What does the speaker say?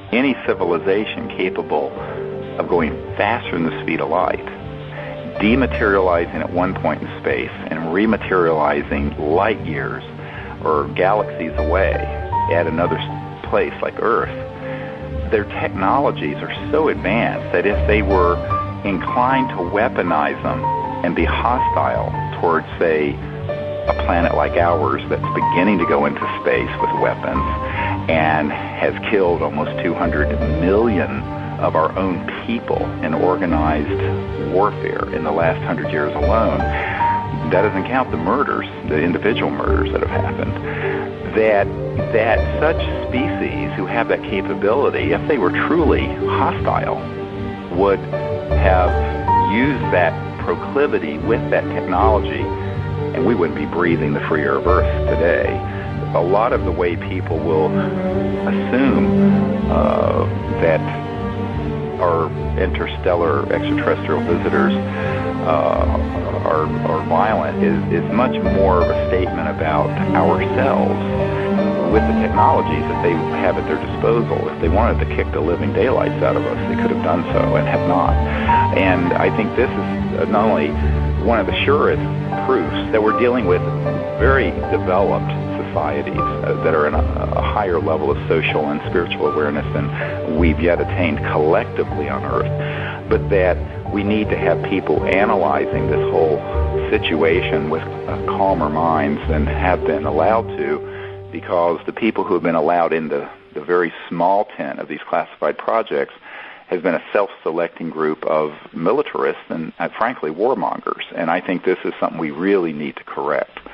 any civilization capable of going faster than the speed of light, dematerializing at one point in space and rematerializing light years or galaxies away at another place like Earth, their technologies are so advanced that if they were inclined to weaponize them and be hostile towards, say, a planet like ours that's beginning to go into space with weapons and has killed almost 200 million of our own people in organized warfare in the last 100 years alone, that doesn't count the murders, the individual murders that have happened, that such species who have that capability, if they were truly hostile, would have used that proclivity with that technology, and we wouldn't be breathing the free air of Earth today. A lot of the way people will assume that our interstellar extraterrestrial visitors are violent is much more of a statement about ourselves with the technologies that they have at their disposal. If they wanted to kick the living daylights out of us, they could have done so and have not. And I think this is not only one of the surest proofs that we're dealing with very developed societies that are in a higher level of social and spiritual awareness than we've yet attained collectively on Earth, but that we need to have people analyzing this whole situation with calmer minds than have been allowed to, because the people who have been allowed into the very small tent of these classified projects has been a self-selecting group of militarists and frankly, warmongers. And I think this is something we really need to correct.